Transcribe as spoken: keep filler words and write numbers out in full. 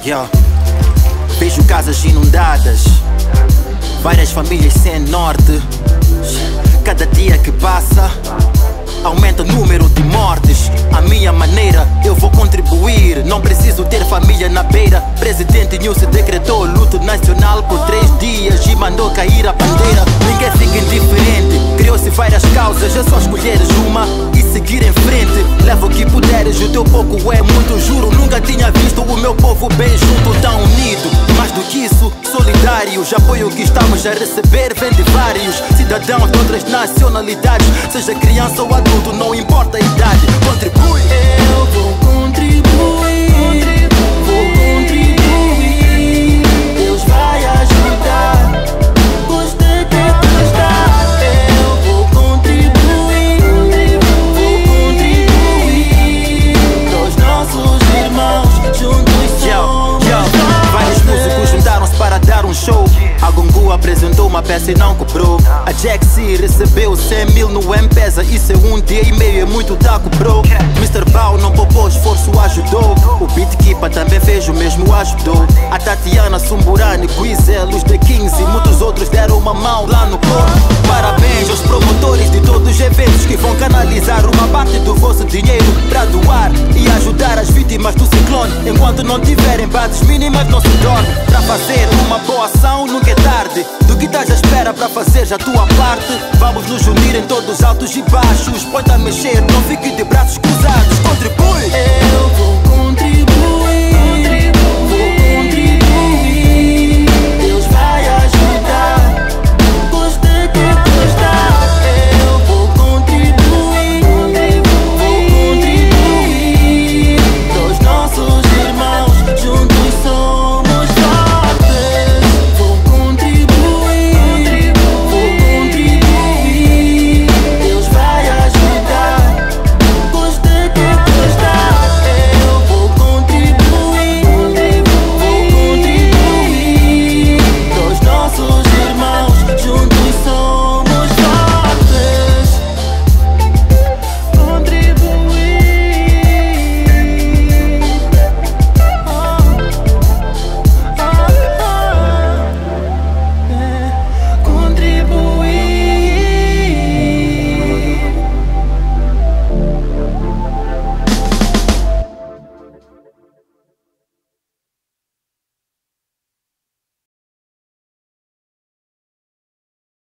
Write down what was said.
Yeah. Vejo casas inundadas, várias famílias sem norte. Cada dia que passa aumenta o número de mortes. A minha maneira eu vou contribuir. Não preciso ter família na beira. Presidente Nilce decretou luto nacional por três dias e mandou cair a bandeira. Ninguém fica indiferente. Criou-se várias causas, é só escolheres uma e seguir em frente. Leva o que puderes, o teu pouco é muito. Juro, nunca tinha visto o meu povo bem junto, tão unido. Mais do que isso, solidários. Apoio que estamos a receber vem de vários cidadãos de outras nacionalidades. Seja criança ou adulto, não importa a idade. Contribui. Eu vou contribuir, vou contribuir. Deus vai ajudar, você tem que estar. Eu vou contribuir, vou contribuir. Dos nossos irmãos, juntos somos. Yo, yo. Vários músicos juntaram-se para dar um show. A Gungu apresentou uma peça e não cobrou. A Jaxi recebeu cem mil no M-Pesa. Isso é um dia e meio, é muito taco, bro. mister Bao não poupou esforço, ajudou. O Beatkeeper também fez o mesmo, ajudou. A Tatiana Sumburani, Guizel, os The quinze e muitos outros deram uma mão lá no corpo. Parabéns aos promotores de todos os eventos que vão canalizar uma parte do vosso dinheiro para doar e ajudar as vítimas do ciclone. Enquanto não tiverem bases mínimas, não se dorme. Para fazer uma boa ação nunca é tarde. Do que estás à espera para fazer a tua parte? Vamos nos unir em todos os altos e baixos. Põe-te a mexer, não fique de braços cruzados.